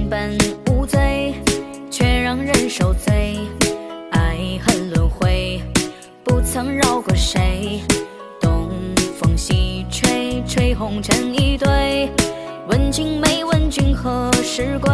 本无罪，却让人受罪。爱恨轮回，不曾饶过谁。东风西吹，吹红尘一堆。问君没问君何时归？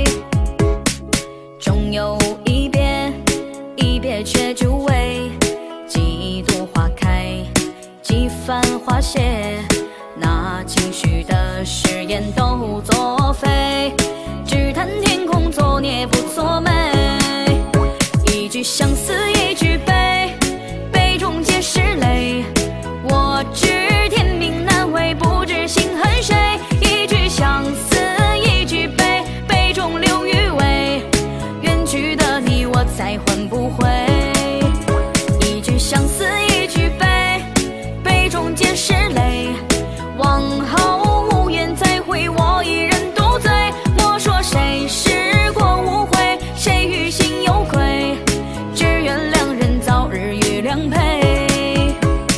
终有一别，一别却久违。几度花开，几番花谢。那情绪的誓言都作废，只叹天空作孽不作美。一句相思一句悲，悲中皆是泪。我知天命难违，不知心恨谁。一句相思一句悲，悲中留余味。远去的你我再还不回。一句相思一句悲，悲中皆是泪。往后无缘再会，我一人独醉。莫说谁时过无悔，谁于心有愧。只愿两人早日与良配。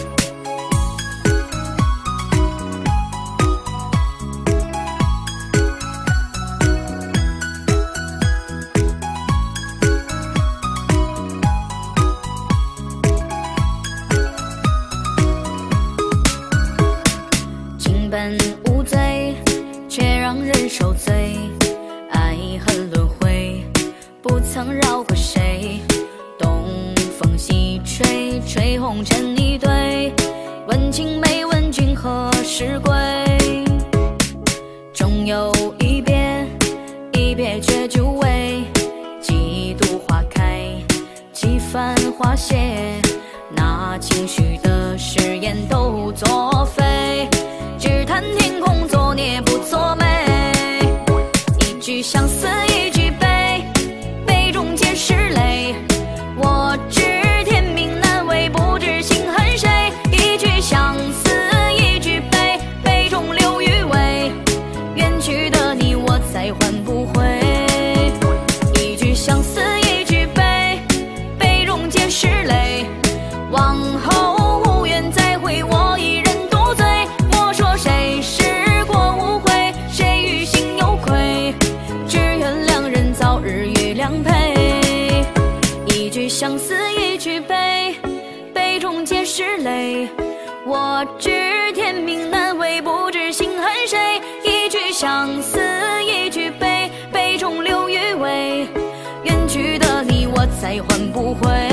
情本无罪，却让人受罪。爱恨轮回，不曾饶过谁。东风西吹，吹红尘一堆。问君没问君何时归？终有一别，一别却久违。几度花开，几番花谢。那情绪的誓言都作废，只叹天空作孽不作美。一句相思一句悲，悲中皆是泪。我知天命难违，不知心恨谁。一句相思一句悲，悲中留余味。远去的你我再还不回。一句相思一句悲，悲中皆是泪。往后无缘再会，我一人独醉。莫说谁时过无悔，谁于心有愧。只愿两人早日与良配。一句相思一句悲，悲中皆是泪。我知天命难违，不知心恨谁。一句相思一句悲，悲中留余味。远去的你我再还不回。